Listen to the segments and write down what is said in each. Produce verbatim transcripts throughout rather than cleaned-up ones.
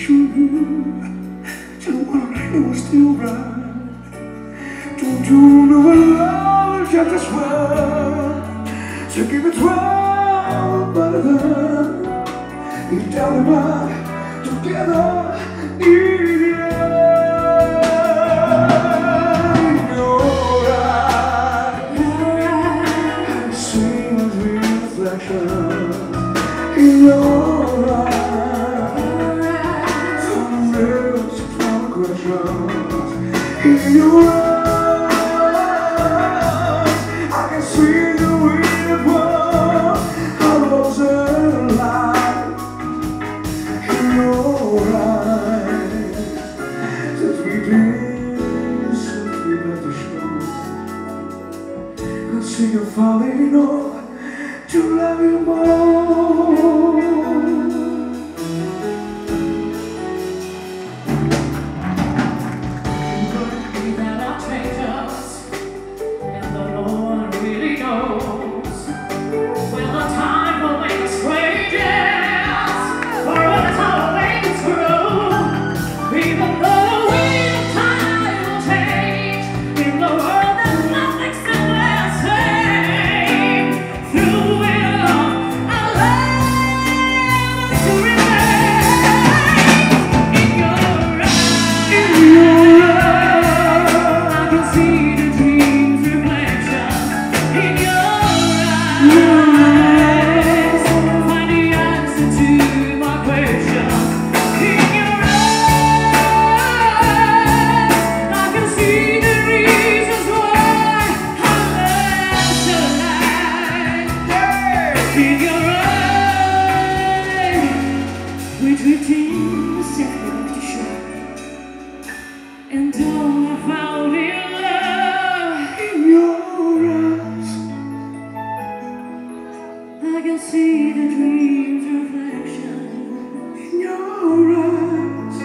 show you just what it was still right. Don't you know love is just a word? So give it twelve, but then you tell me about together in the end. You're right, I see my reflection in your eyes. Some real, some questions in your eyes. See you falling on to love you more. It could be that our change us, and the Lord really knows when the time will make us strangers, or when it's all make us grow. Even though the wheel of time will change in the world, there's nothing similar. In your eyes, we're drifting safely back to shore, and all I found in love. In your eyes, I can see the dream's reflection. in your eyes,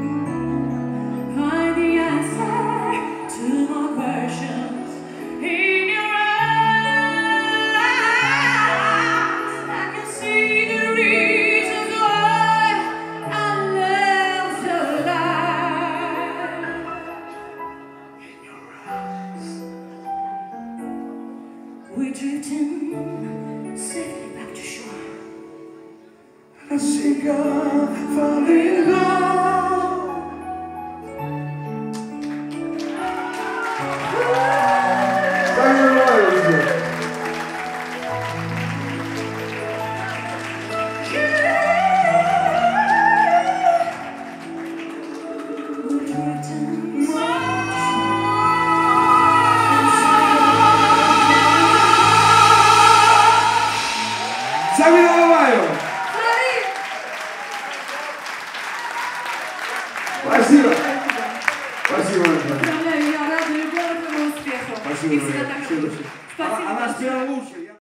find the answer to my questions. In your eyes, we're drifting safely back to shore. I see God falling down. Спасибо. Спасибо. Я рада, ребята, успехов. Спасибо. Спасибо. Она спела лучше.